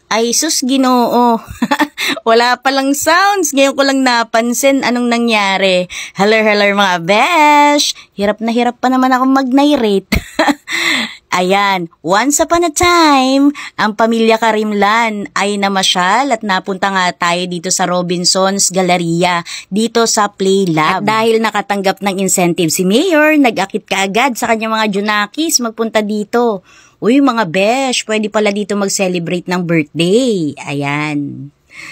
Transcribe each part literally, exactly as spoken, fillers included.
Ay, sus, Ginoo. Wala palang sounds. Ngayon ko lang napansin anong nangyari. Hello, hello mga besh. Hirap na hirap pa naman ako mag-narrate. Ayan, once upon a time, ang pamilya Karimlan ay namasyal at napunta nga tayo dito sa Robinson's Galleria, dito sa Play Lab. At dahil nakatanggap ng incentive si Mayor, nag-akit kaagad sa kanyang mga junakis magpunta dito. Uy mga besh, pwede pala dito mag-celebrate ng birthday. Ayan.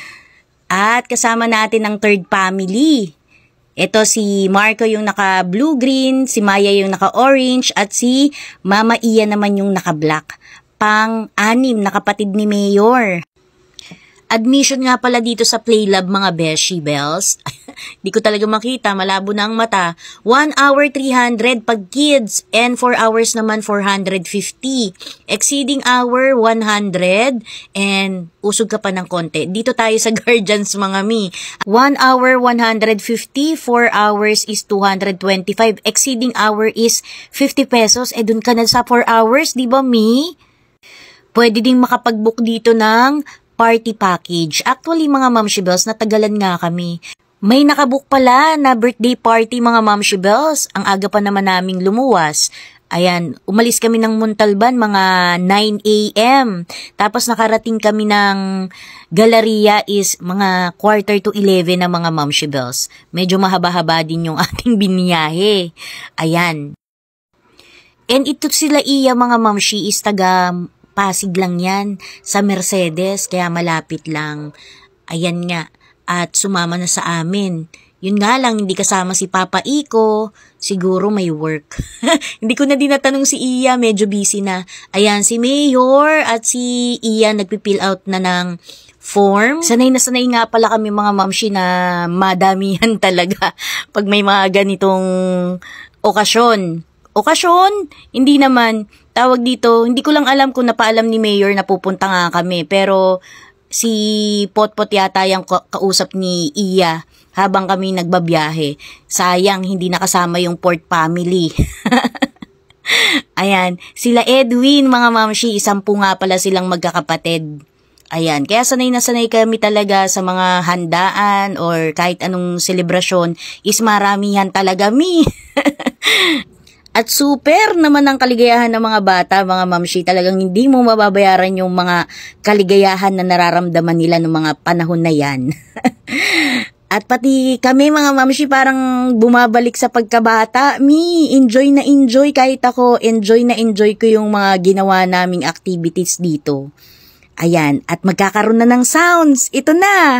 At kasama natin ang third family. Ito si Marco yung naka-blue-green, si Maya yung naka-orange, at si Mama Iya naman yung naka-black. Pang-anim na kapatid ni Mayor. Admission nga pala dito sa Play Lab mga beshi bells. Di ko talaga makita, malabo na ang mata. one hour three hundred pag kids and four hours naman four hundred fifty. Exceeding hour one hundred and usog ka pa ng konti. Dito tayo sa guardians mga mi. one hour one hundred fifty, four hours is two hundred twenty-five. Exceeding hour is fifty pesos. Eh dun ka na sa four hours, di ba mi? Pwede ding makapag-book dito ng party package. Actually, mga Mamshi Bells, natagalan nga kami. May nakabook pala na birthday party, mga Mamshi Bells. Ang aga pa naman naming lumuwas. Ayan, umalis kami ng Montalban mga nine a m Tapos nakarating kami ng Galleria is mga quarter to eleven na mga Mamshi Bells. Medyo mahaba-haba din yung ating biniyahe. Ayan. And ito sila Iya, mga Mamshi, is taga Pasig lang yan, sa Mercedes, kaya malapit lang. Ayan nga, at sumama na sa amin. Yun nga lang, hindi kasama si Papa Iko, siguro may work. Hindi ko na din natanong si Iya, medyo busy na. Ayan, si Mayor at si Iya nagpipill out na ng form. Sanay na sanay nga pala kami mga mamshi na madamihan talaga pag may mga ganitong okasyon. Okasyon? Hindi naman. Tawag dito, hindi ko lang alam kung napaalam ni Mayor na pupunta nga kami. Pero si Potpot yata yung kausap ni Iya habang kami nagbabiyahe. Sayang, hindi nakasama yung Port family. Ayan, sila Edwin, mga mamshi, isampu nga pala silang magkakapatid. Ayan, kaya sanay na sanay kami talaga sa mga handaan or kahit anong selebrasyon is maramihan talaga mi. At super naman ang kaligayahan ng mga bata, mga mamshi. Talagang hindi mo mababayaran yung mga kaligayahan na nararamdaman nila ng mga panahon na yan. At pati kami mga mamshi parang bumabalik sa pagkabata. Mi, enjoy na enjoy kahit ako. Enjoy na enjoy ko yung mga ginawa naming activities dito. Ayan, at magkakaroon na ng sounds. Ito na!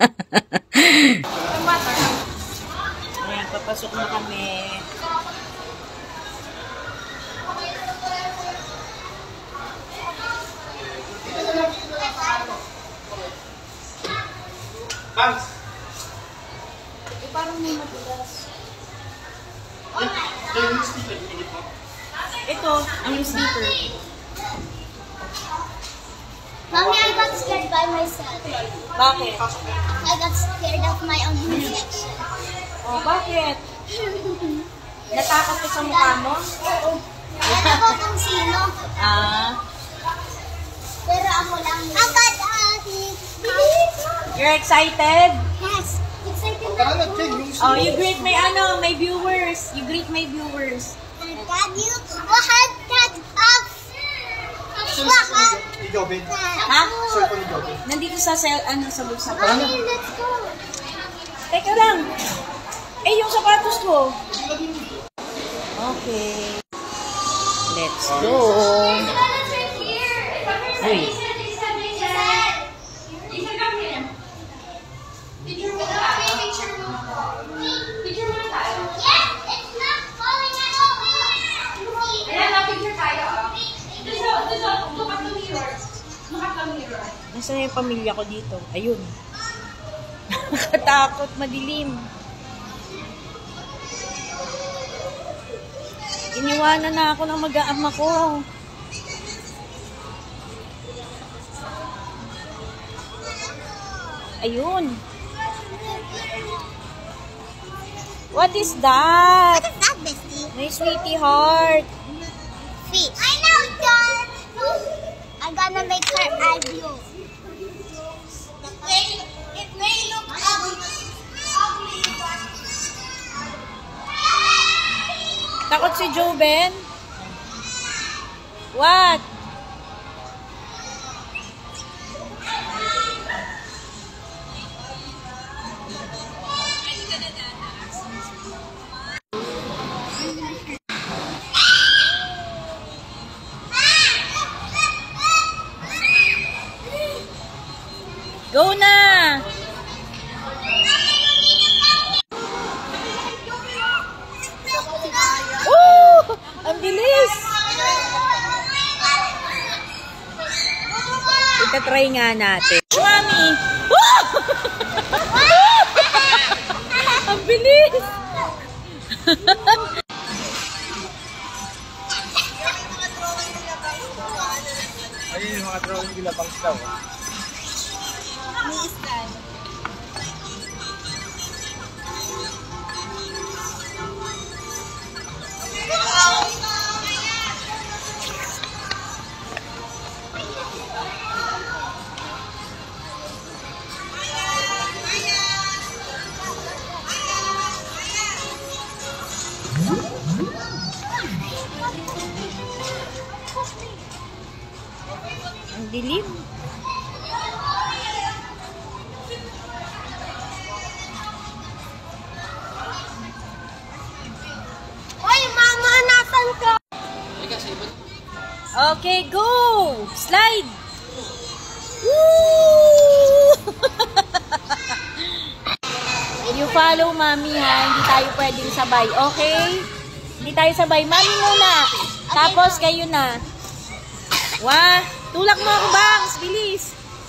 Ayan, papasok na kami. Bangs! Eh, parang may matulas. Ito yung speaker. Ito, ang speaker. Mommy, I got scared by myself. Bakit? I got scared of my own reflection. Oh, bakit? Natakot ka sa mukha mo? Oo. Alam ko kung sino. Ah. Pero ako lang. Ang katahi. You're excited? Yes. Excited Tara na na, ako. Jen, yung Oh, you greet my ano, my viewers. You greet my viewers. Dad, you wahad that up. Wahad. ni Jobin. Ha? Cellphone ni Jobin. Nandito sa cell, ano, sa bulsa ko. Mommy, let's go. Teka lang. Eh, yung sapatos ko. Okay. Let's go. Uy. Nasaan yung pamilya ko dito? Ayun. Nakatakot, madilim. Iniwanan na ako ng mag-aama ko. Ayun. What is that? What is that, bestie? My sweetie heart. Fish. I know, John. I'm gonna make her eye blue. Takot si Joven? What? Go na! Oh! Ang bilis! Ika-try nga natin. Mami! Oh! Ang bilis! Ayun yung mga drawing nila pang staw. Ni Sky. Ang dilim. Oy, mama, nasan ka? Okay, go! Slide! Woo! You follow mommy ha, hindi tayo pwedeng sabay, okay? Hindi tayo sabay. Mami muna. Tapos kayo na. Wah! Tulak mo ako, Bangs! Bilis!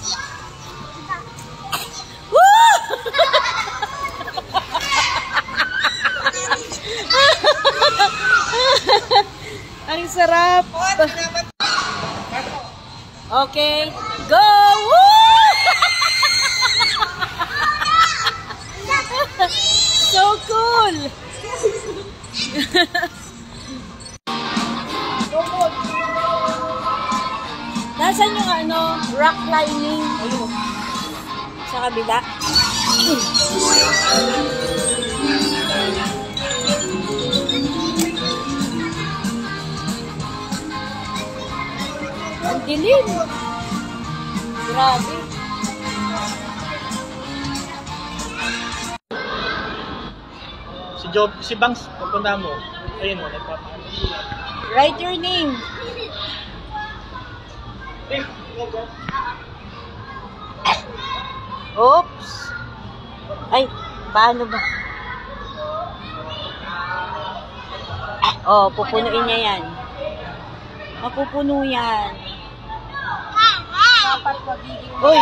Woo! Ang sarap! Okay, go! Woo! So cool! Nasaan yung ano, rock climbing? Ayun. Sa kabila. Ang dilim. Grabe. Si Job, si Bangs, pupunta mo. Ayun mo, nagpapaano. Write your name. Eh, go, go. Oops. Ay, paano ba? Oh, pupunuin niya yan. Mapupuno yan. Uy!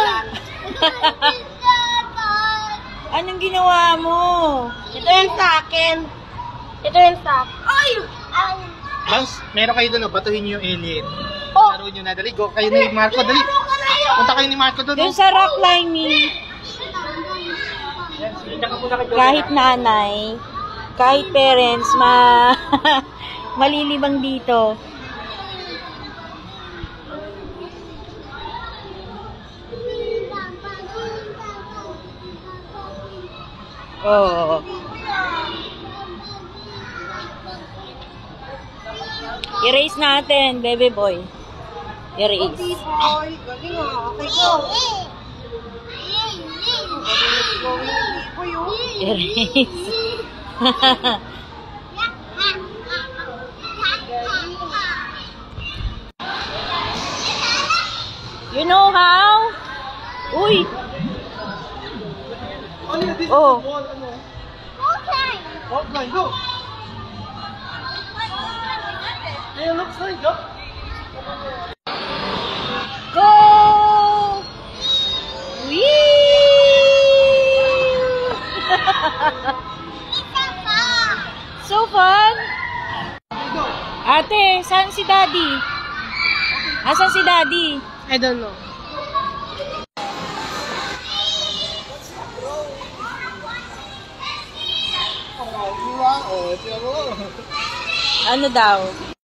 Anong ginawa mo? Ito yung sa akin. Ito yung sa akin. Ay! Ay! Bangs, meron kayo doon, batuhin niyo yung alien. Oh! Laro niyo na, dali. Go, kayo ni Marco, dali. Punta kayo ni Marco doon. Doon sa rock climbing, kahit nanay, kahit parents, ma malilibang dito. Oh. Erase natin, baby boy. Erase. Boy, galing ah. Okay, go. Erase. You know how? Uy! Ano yun? This Oh. is the wall, ano? Okay. Outline, go. Yeah, looks like, go. Go! Whee! So fun! Go. Ate, saan si Daddy? Asan si Daddy? I don't know. Oh, wow. Oh, tiyan mo. Ano daw?